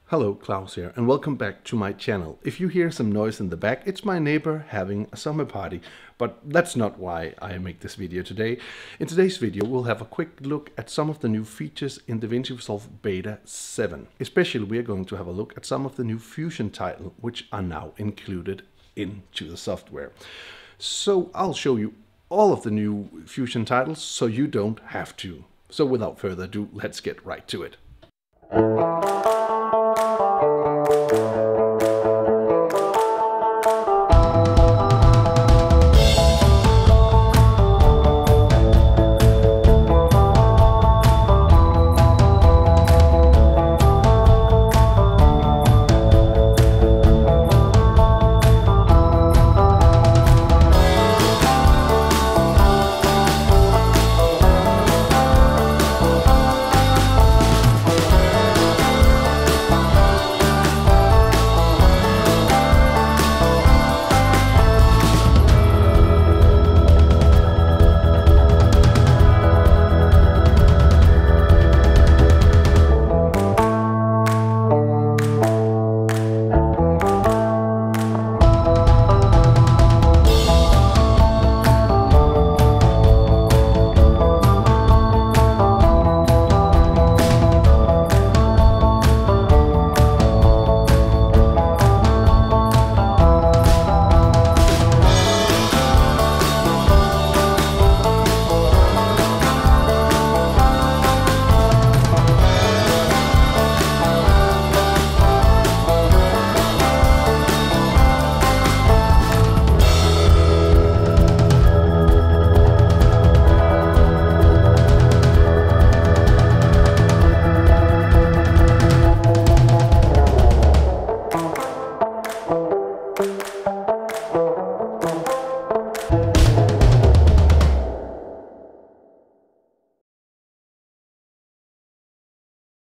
Hello, Klaus here, and welcome back to my channel. If you hear some noise in the back, it's my neighbor having a summer party, but that's not why I make this video today. In today's video, we'll have a quick look at some of the new features in Davinci Resolve Beta 7. Especially, we are going to have a look at some of the new Fusion titles, which are now included into the software. So I'll show you all of the new Fusion titles, so you don't have to. So without further ado, let's get right to it.